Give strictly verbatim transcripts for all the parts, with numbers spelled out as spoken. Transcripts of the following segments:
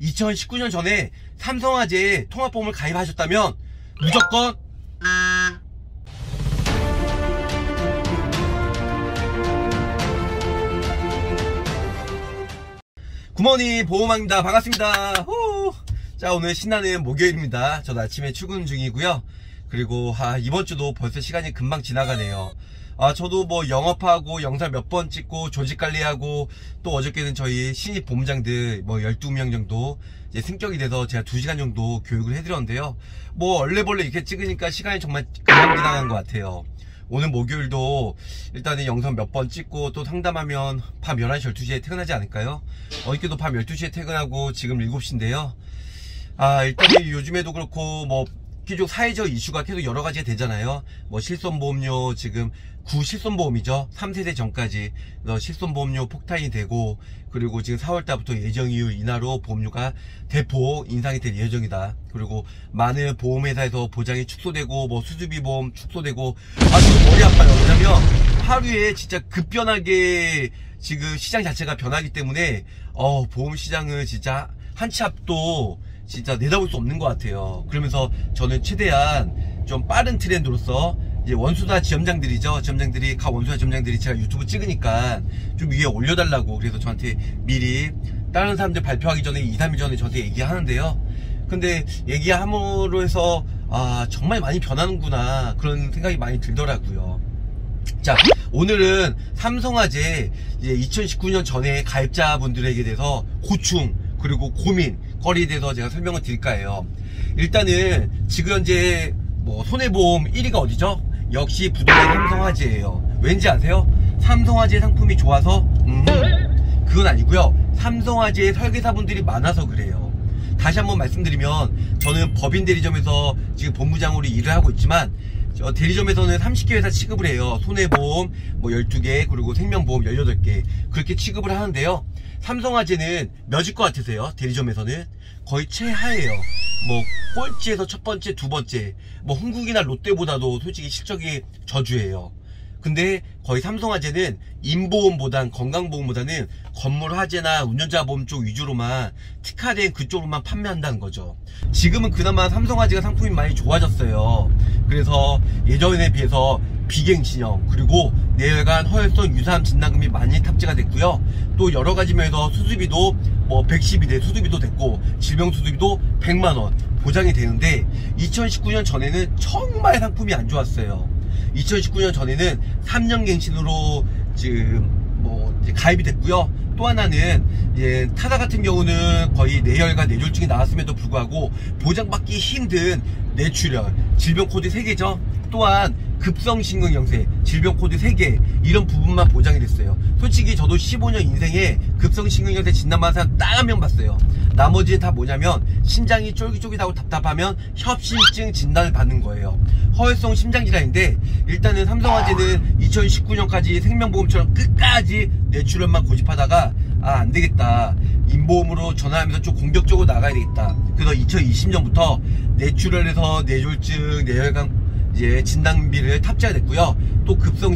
이천십구 년 전에 삼성화재에 통합보험을 가입하셨다면 무조건 굿모닝 보험왕입니다. 반갑습니다. 후. 자, 오늘 신나는 목요일입니다. 저도 아침에 출근 중이고요. 그리고 아, 이번주도 벌써 시간이 금방 지나가네요. 아, 저도 뭐 영업하고 영상 몇 번 찍고 조직관리하고 또 어저께는 저희 신입 보험장들 뭐 열두 명 정도 이제 승격이 돼서 제가 두 시간 정도 교육을 해드렸는데요. 뭐 얼레벌레 이렇게 찍으니까 시간이 정말 금방 지나간 것 같아요. 오늘 목요일도 일단은 영상 몇 번 찍고 또 상담하면 밤 열한 시 열두 시에 퇴근하지 않을까요? 어저께도 밤 열두 시에 퇴근하고 지금 일곱 시인데요. 아, 일단은 요즘에도 그렇고 뭐 계속 사회적 이슈가 계속 여러 가지가 되잖아요. 뭐 실손보험료 지금 구실손보험이죠. 삼 세대 전까지 실손보험료 폭탄이 되고, 그리고 지금 사월 달부터 예정이율 인하로 보험료가 대폭 인상이 될 예정이다. 그리고 많은 보험회사에서 보장이 축소되고 뭐 수수비 보험 축소되고, 아 지금 머리 아파요. 왜냐면 하루에 진짜 급변하게 지금 시장 자체가 변하기 때문에 어 보험 시장은 진짜 한 치 앞도 진짜 내다볼 수 없는 것 같아요. 그러면서 저는 최대한 좀 빠른 트렌드로서 이제 원수다 지점장들이죠. 지점장들이 가 원수다 지점장들이 제가 유튜브 찍으니까 좀 위에 올려달라고 그래서 저한테 미리 다른 사람들 발표하기 전에 이, 삼 일 전에 저한테 얘기하는데요. 근데 얘기함으로 해서 아 정말 많이 변하는구나 그런 생각이 많이 들더라고요. 자, 오늘은 삼성화재 이제 이천십구 년 전에 가입자분들에게 대해서 고충 그리고 고민 거리에 대해서 제가 설명을 드릴까 해요. 일단은 지금 현재 뭐 손해보험 일 위가 어디죠? 역시 부동의 삼성화재예요. 왠지 아세요? 삼성화재 상품이 좋아서? 음, 그건 아니고요. 삼성화재의 설계사분들이 많아서 그래요. 다시 한번 말씀드리면 저는 법인 대리점에서 지금 본부장으로 일을 하고 있지만 어, 대리점에서는 삼십 개 회사 취급을 해요. 손해보험 뭐 열두 개 그리고 생명보험 열여덟 개 그렇게 취급을 하는데요. 삼성화재는 몇일 것 같으세요? 대리점에서는 거의 최하예요. 뭐 꼴찌에서 첫 번째, 두 번째, 뭐 흥국이나 롯데보다도 솔직히 실적이 저주예요. 근데 거의 삼성화재는 인보험보단 건강보험보다는 건물 화재나 운전자 보험 쪽 위주로만 특화된 그쪽으로만 판매한다는 거죠. 지금은 그나마 삼성화재가 상품이 많이 좋아졌어요. 그래서 예전에 비해서 비갱신형 그리고 내열관 허혈성 유사암 진단금이 많이 탑재가 됐고요. 또 여러 가지 면에서 수수비도 뭐 백십이 대 수수비도 됐고 질병 수수비도 백만 원 보장이 되는데 이천십구 년 전에는 정말 상품이 안 좋았어요. 이천십구 년 전에는 삼 년 갱신으로 지금 뭐 이제 가입이 됐고요. 또 하나는 이제 타사 같은 경우는 거의 뇌혈과 뇌졸중이 나왔음에도 불구하고 보장받기 힘든 뇌출혈, 질병 코드 세 개죠. 또한 급성심근경색, 질병 코드 세 개 이런 부분만 보장이 됐어요. 솔직히 저도 십오 년 인생에 급성심근경색 진단받은 사람 딱 한 명 봤어요. 나머지는 다 뭐냐면 심장이 쫄깃쫄깃하고 답답하면 협심증 진단을 받는 거예요. 허혈성 심장질환인데 일단은 삼성화재는 이천십구 년까지 생명보험처럼 끝까지 뇌출혈만 고집하다가 아 안되겠다 인보험으로 전환하면서 좀 공격적으로 나가야 되겠다. 그래서 이천이십 년부터 뇌출혈에서 뇌졸중, 뇌혈관 이제 진단비를 탑재가 됐고요. 또 급성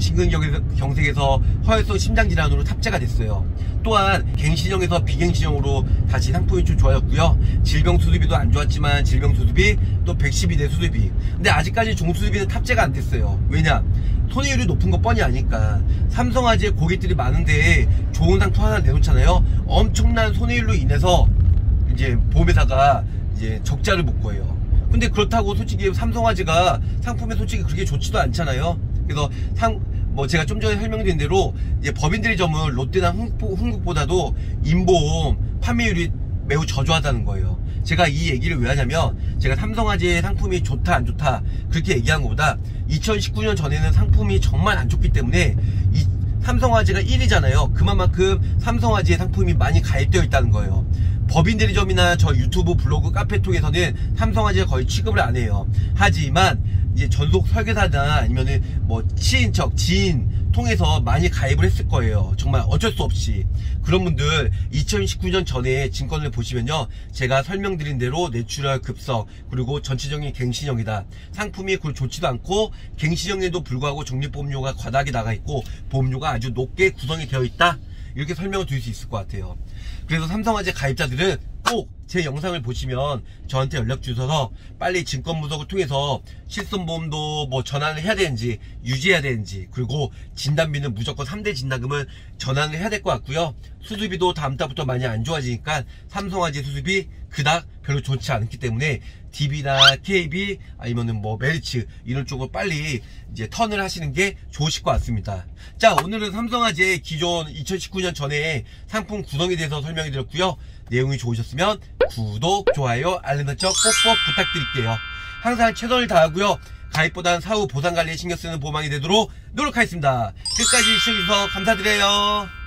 심근경색에서 허혈성 심장질환으로 탑재가 됐어요. 또한 갱신형에서 비갱신형으로 다시 상품이 좀 좋아졌고요. 질병 수수비도 안 좋았지만 질병 수수비 또 백십이 대 수수비. 근데 아직까지 종수수비는 탑재가 안 됐어요. 왜냐? 손해율이 높은 거 뻔히 아니까. 삼성화재 고객들이 많은데 좋은 상품 하나 내놓잖아요. 엄청난 손해율로 인해서 이제 보험회사가 이제 적자를 볼 거예요. 근데 그렇다고 솔직히 삼성화재가 상품에 솔직히 그렇게 좋지도 않잖아요. 그래서 상, 뭐 제가 좀 전에 설명드린 대로 이제 법인 대리점은 롯데나 흥국, 흥국보다도 인보험 판매율이 매우 저조하다는 거예요. 제가 이 얘기를 왜 하냐면 제가 삼성화재 상품이 좋다 안 좋다 그렇게 얘기한 것보다 이천십구 년 전에는 상품이 정말 안 좋기 때문에 이 삼성화재가 일 위잖아요. 그만큼 삼성화재의 상품이 많이 가입되어 있다는 거예요. 법인 대리점이나 저 유튜브 블로그 카페 통해서는 삼성화재가 거의 취급을 안 해요. 하지만 이제 전속 설계사나 아니면은 뭐 친인척, 지인 통해서 많이 가입을 했을 거예요. 정말 어쩔 수 없이. 그런 분들 이천십구 년 전에 증권을 보시면요, 제가 설명드린 대로 뇌출혈 급성 그리고 전체적인 갱신형이다. 상품이 그걸 좋지도 않고 갱신형에도 불구하고 적립보험료가 과다하게 나가 있고 보험료가 아주 높게 구성이 되어 있다. 이렇게 설명을 드릴 수 있을 것 같아요. 그래서 삼성화재 가입자들은 꼭 제 영상을 보시면 저한테 연락 주셔서 빨리 증권분석을 통해서 실손보험도 뭐 전환을 해야 되는지 유지해야 되는지, 그리고 진단비는 무조건 삼 대 진단금을 전환을 해야 될 것 같고요. 수수비도 다음 달부터 많이 안 좋아지니까 삼성화재 수수비 그닥 별로 좋지 않기 때문에 디비나 케이비 아니면은 뭐 메리츠 이런 쪽으로 빨리 이제 턴을 하시는 게 좋으실 것 같습니다. 자, 오늘은 삼성화재 기존 이천십구 년 전에 상품 구성에 대해서 설명해 드렸고요. 내용이 좋으셨으면 구독, 좋아요, 알림 설정 꼭꼭 부탁드릴게요. 항상 최선을 다하고요. 가입보단 사후 보상관리에 신경 쓰는 보험왕이 되도록 노력하겠습니다. 끝까지 시청해주셔서 감사드려요.